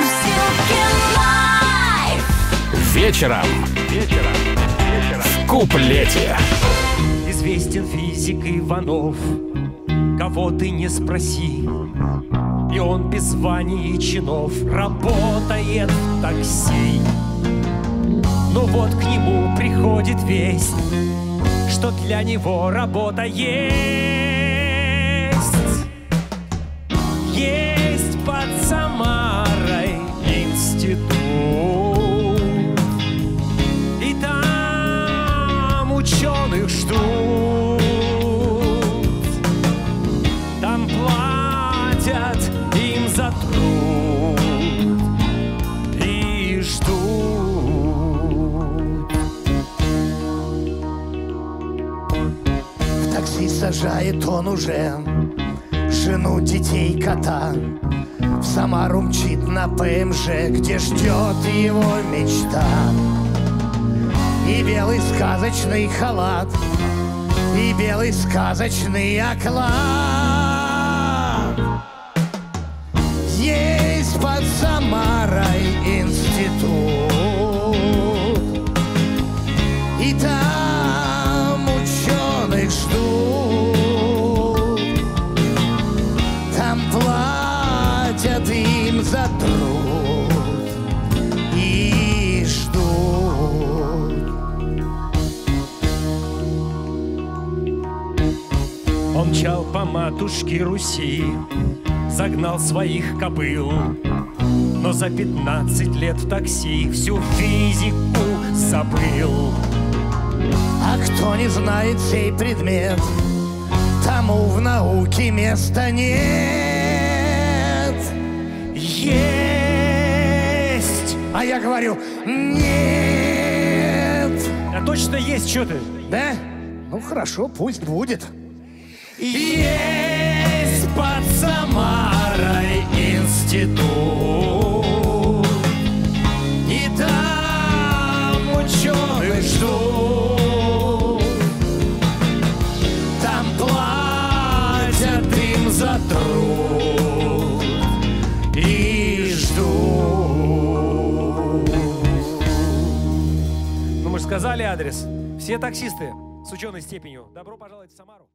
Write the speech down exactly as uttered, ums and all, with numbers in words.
Вечером. Вечером. Вечером. В куплете. Известен физик Иванов, кого ты не спроси, и он без званий и чинов работает в такси. Но вот к нему приходит весть, что для него работа есть. Есть под Самарой институт, и там ученых ждут. Там платят им за труд и ждут. В такси сажает он уже жену, детей, кота. В Самару мчит на ПМЖ, где ждет его мечта. И белый сказочный халат, и белый сказочный оклад. Есть под Самарой институт, и там ученых ждут. Там платят им за труд и ждут. Он мчал по матушке Руси, загнал своих кобыл, но за пятнадцать лет в такси всю физику забыл. А кто не знает сей предмет, тому в науке места нет. Есть! А я говорю, нет. А точно есть, что ты? Да? Ну хорошо, пусть будет. Есть под Самарой институт, и там ученых ждут. Там платят им за труд и ждут. Ну мы же сказали адрес. Все таксисты с ученой степенью. Добро пожаловать в Самару.